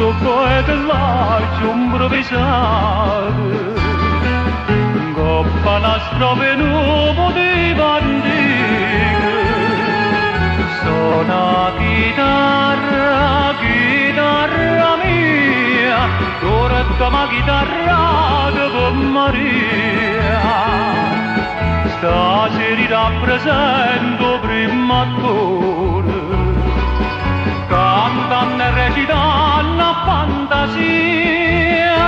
e dell'arte improvvisate, coppa una strofe nuovo di antiche. Suona chitarra, chitarra mia, doretta ma chitarra per Maria. Stasera rappresento prima attore, cantando e recitando a fantasia,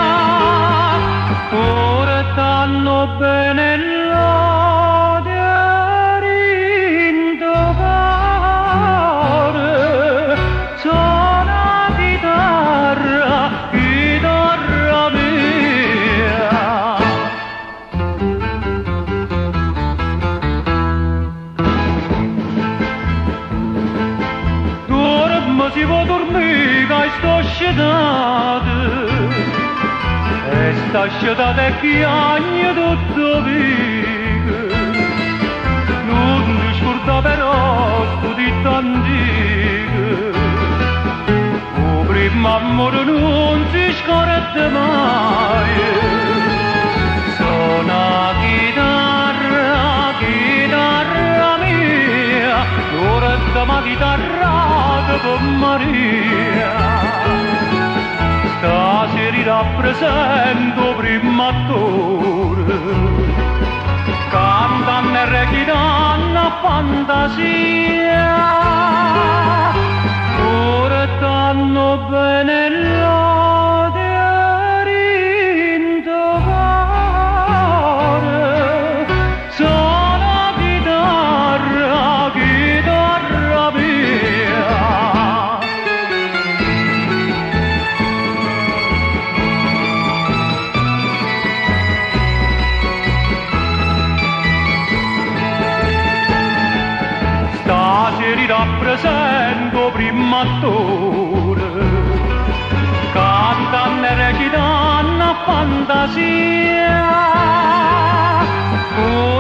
ora stanno bene lode rindovare, suona chitarra, chitarra mia. Dormo si può dormire che sto scedato, e sta scedato e chiagna tutto vivo. Non ti scorda però sto dito antico, o prima amore non si scorda mai. Suona chitarra, chitarra mia, doretta ma chitarra per Maria. Stasera rappresento prima attore, cantando e recitando a fantasia, ora stanno bene lode rindovare, suona chitarra, chitarra mia. Stasera rappresento prima attore, cantando e recitando a fantasia.